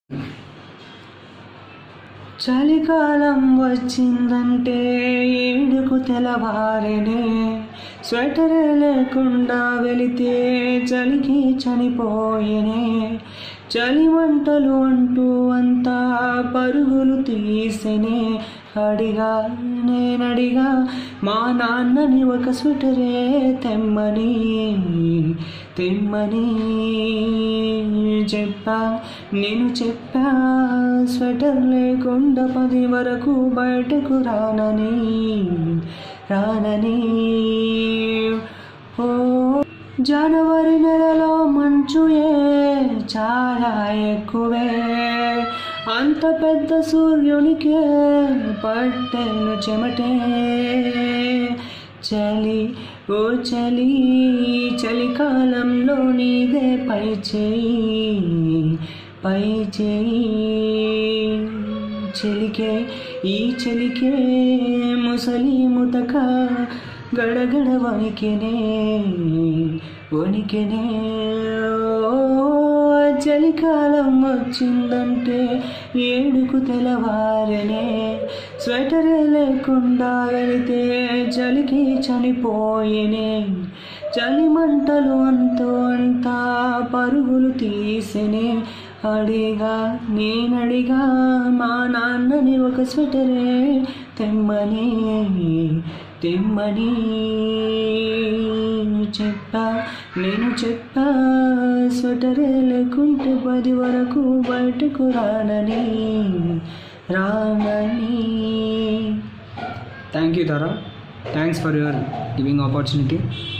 చలికాలం వచ్చిందంటే ఏడుకు తెలవారెనే, స్వెటర్ లేకుండా వెళితే చలికి చనిపోయేనే. చలిమంటలు అంటూ అంతా పరుగులు తీసెనే. నేనడిగా మా నాన్నని ఒక స్వెటరే తెమ్మని చెప్పా. నేను చెప్పా స్వెటర్ లేకుండా 10 వరకు బయటకు రానని. ఓ జనవరి నెలలో మంచు చాలా ఎక్కువే, అంత పెద్ద సూర్యునికే పట్టెను చెమటే. చలి ఓ చలి, చలికాలంలో నీదే పై చేయి. చెలికే ఈ చెలికే ముసలి ముతక గడగడ వణికెనే. చలికాలం వచ్చిందంటే ఏడుకు తెలవారనే, స్వెటర్ లేకుండా వెళితే చలికి చనిపోయేనే. చలిమంటలు అంతా పరుగులు తీసెనే. నేనడిగా మా నాన్నని ఒక స్వెటరే తెమ్మని చెప్పా. నేను చెప్పా స్వెటరే లేకుంటే 10 వరకు బయటకు రానని. Thank you Tara, thanks for your giving opportunity.